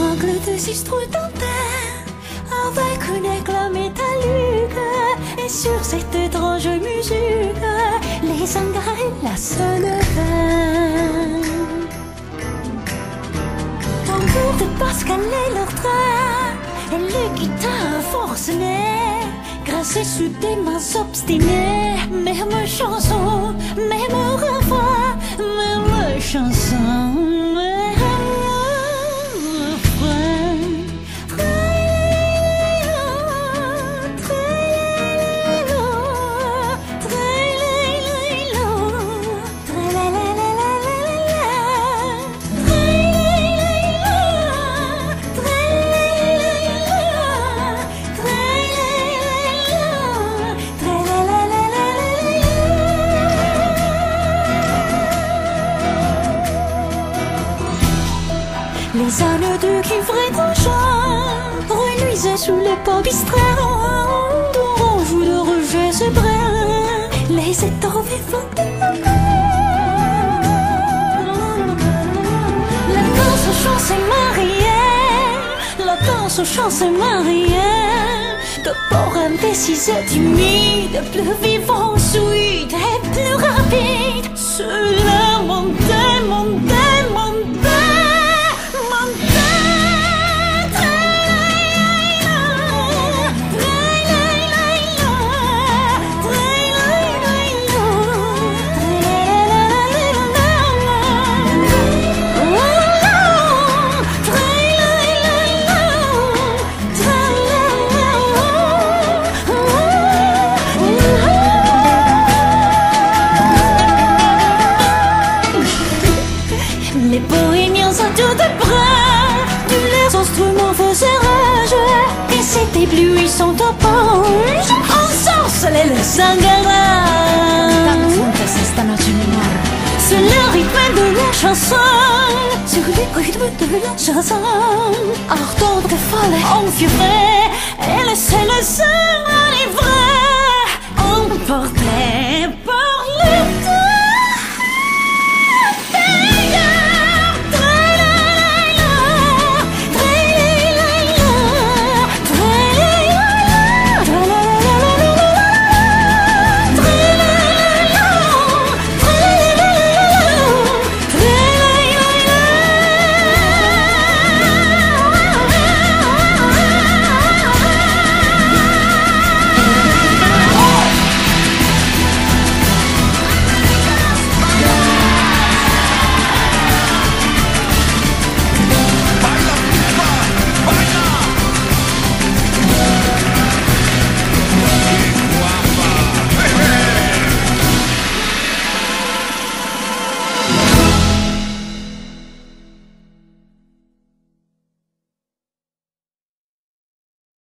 Triangle de six trous dentaires, avec un éclat métallique. Et sur cette étrange musique, les anglais la sonnent. Tambour de Pascal et leur train, et les guitares forcenées, grâce sous des mains obstinées. Même chanson, même refrain, même chanson, même refrain. Les ânes de cuivre et d'argent reluisaient sous les pas bistrats, dont joue de rejet ce brin, les étangs vivants de la danse au chant s'est mariée, la danse au chant s'est mariée, de port indécis et timide, plus vivant, fluide et plus rapide. Cela montait, montait, montait. Les bohémiens à tour de bras, tous les instruments faisaient rage, et c'est éblouissant au punch, ensorcelait les sangaras. C'est le rythme de la chanson, sur le rythme de la chanson, ardente et folle et enfurée, elle laissait le sang enivré, emporté.